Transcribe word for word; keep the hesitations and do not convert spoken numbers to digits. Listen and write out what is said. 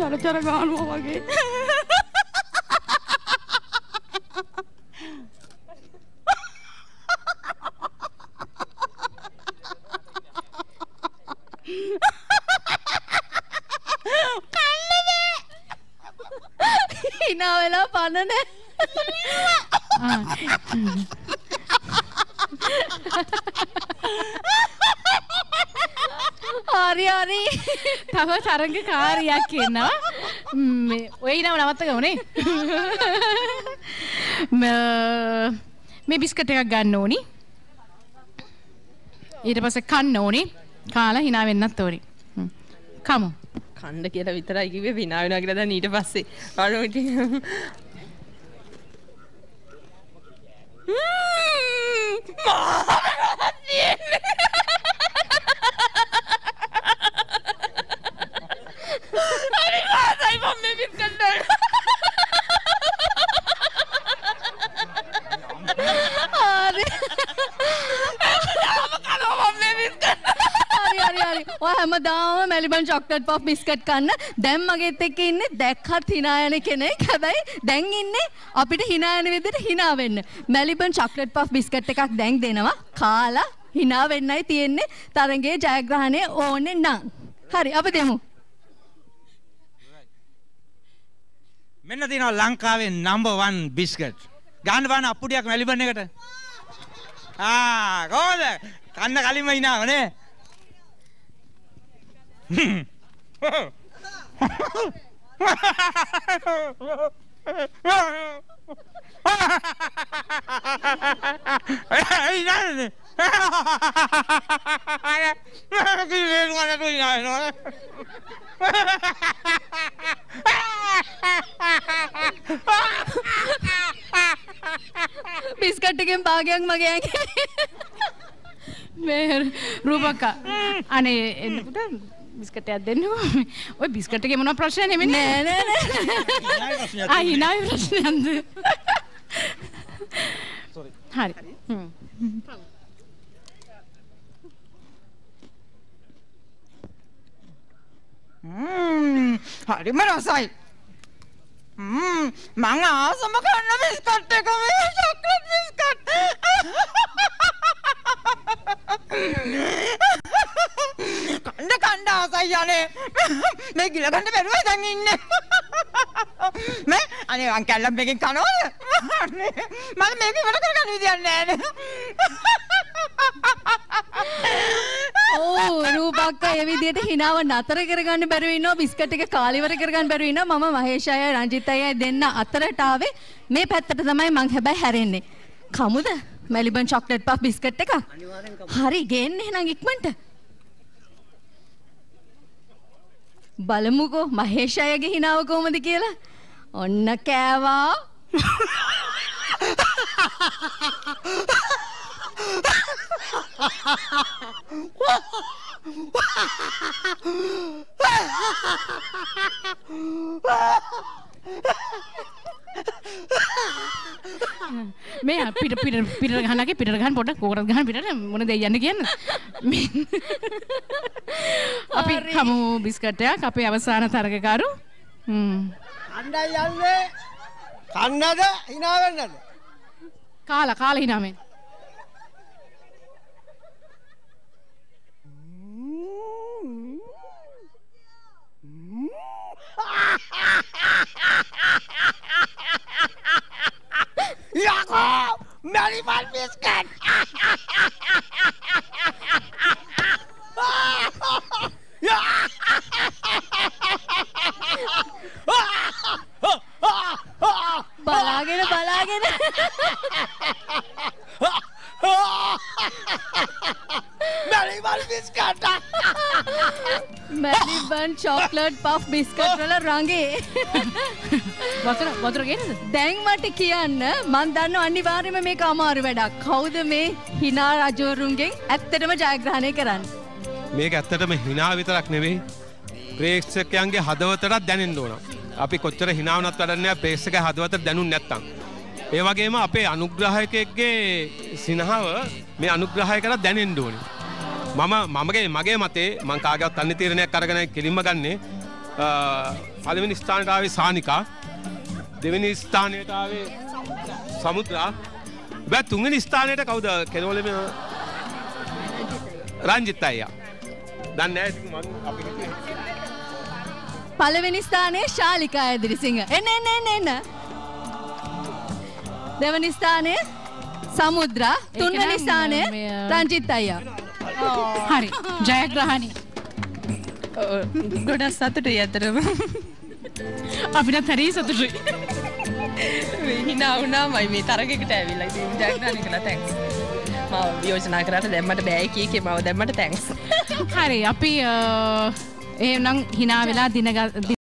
චර චර ගානවා වගේ. hina වෙලා පන්නන. හරි හරි. තව තරංග කාර්යයක් කියනවා. මේ ඔය ඉනව නවත්ත ගමුනේ. මේ බිස්කට් එකක් ගන්න ඕනි. ඊට පස්සේ කන්න ඕනි. කාලා hina වෙන්නත් ඕනි. කමු. කන්න කියලා විතරයි කිව්වේ hina වෙනවා කියලා දැන් ඊට පස්සේ අර ඉතින් හැමදාම මෙලිබන් චොක්ලට් පොප් බිස්කට් කන්න. දැන් මගෙත් එක්ක ඉන්නේ දැක්කත් hina යන කෙනෙක්. හැබැයි දැන් ඉන්නේ අපිට hina යන විදිහට hina වෙන්න. මෙලිබන් චොක්ලට් පොප් බිස්කට් එකක් දැන් දෙනවා. කාලා hina වෙන්නයි තියෙන්නේ. තරංගයේ ජයග්‍රහණය ඕනේ නම්. හරි අපි දෙමු. මෙන්න තියෙනවා ලංකාවේ number one බිස්කට්. ගන්න බාන අප්පුඩියක් මෙලිබන් එකට. ආ කොහොමද? කන්න කලින්ම hinaව නේ. බිස්කට් එකෙන් භාගයක් මගේ ඇඟේ. මේ රූපක්කා අනේ එන්න පුතා බිස්කට් එකක් දෙන්න. ඔය බිස්කට් එකේ මොනවා ප්‍රශ්න නෙමෙයි නෑ නෑ නෑ. ආ hinaයි ප්‍රශ්නයක්ද? සෝරි. හරි. හ්ම්. ම්ම් හරිම රසයි. ම්ම් මං ආසම කන්න බිස්කට් එක මේ චොක්ලට් බිස්කට්. කන්න කන්න ආසයි යන්නේ. මේ ගිල ගන්න බැරුවයි දැන් ඉන්නේ. මේ අනේ මං කැල්ලම් මේකෙන් කනවද? අනේ මම මේක ඉවර කරගන්න විදියක් නෑ නේ. ඕ රූපක්කා ඒ විදිහට hinaව නතර කරගන්න බැරුව ඉන්නවා. බිස්කට් එක කාලිවර කරගන්න බැරුව ඉන්නවා. මම මහේෂ් අය රංජිත් අය දෙන්න අතරට ආවේ මේ පැත්තට තමයි මං හැබැයි හැරෙන්නේ. කමුද? මෙලිබන් චොක්ලට් පෆ් බිස්කට් එකක්. හරි ගේන්න එහෙනම් ඉක්මනට. බලමුකෝ මහේෂ් අයගේ hinaව කොහමද කියලා. ඔන්න කෑවා. මේ පිට පිට පිට ගහන්නගේ පිට ගහන්න පොඩ්ඩක් කෝකරත් ගහන්න පිටට මොන දෙයක් යන්න කියන්න. අපි කමු බිස්කට් එකක් අපේ අවසාන තරගකාරු. හ්ම්. කණ්ඩායි යන්නේ. කන්නද hina වෙන්නද? කාලා කාලා hina වෙන්න. Yako! Melibon biscuit! බලාගෙන බලාගෙන Melibon biscuit! Melibon chocolate puff biscuit වල රඟේ. වතුර වතුර ගේන්නද? දැන් මට කියන්න මන් දන්නව අනිවාර්යයෙන්ම මේක අමාරු වැඩක්. කවුද මේ hina රජවරුන්ගෙන් ඇත්තටම ජයග්‍රහණය කරන්නේ? මේක ඇත්තටම hina විතරක් නෙවෙයි. ප්‍රේක්ෂකයන්ගේ හදවතටත් දැනෙන්න ඕන. අපි කොච්චර hina වුණත් වැඩක් නෑ ප්‍රේක්ෂකගේ හදවතට දැනුන්නේ නැත්තම්. ඒ වගේම අපේ අනුග්‍රහකයෙක්ගේ සිනහව මේ අනුග්‍රහයකට දැනෙන්න ඕනේ. මම මමගේ මගේ මතේ මං කාගේවත් අන්‍ය තීරණයක් අරගෙන කෙලින්ම ගන්නේ පළවෙනි ස්ථානයට ආවේ සානිකා. දෙවෙනි ස්ථානයට ආවේ සමුද්‍රා. බෑ තුන්වෙනි ස්ථානයට කවුද? කෙනවලේ මේ රංජිත් අයියා. දන්නේ නැහැ ඉතින් මම අපි හිතුවේ. පළවෙනි ස්ථානයේ ශාලිකා ඇදිරිසිංහ. එන්න එන්න එන්න එන්න. දෙවෙනි ස්ථානයේ සමුද්‍රා. තුන්වෙනි ස්ථානයේ රංජිත් අයියා. හරි ජයග්‍රහණි. ගොඩක් සතුටුයි අතරම. අපිටත් හරි සතුටුයි. හිනා වුණාමයි මේ තරගයකට ඇවිල්ලා. ඉතින් ජයග්‍රහණය කළා තැන්ක්ස්. මම යෝජනා කරාට දැම්මට බෑ කී කී මම දැම්මට තැන්ක්ස්. හරි අපි එහෙනම් hina වෙලා දින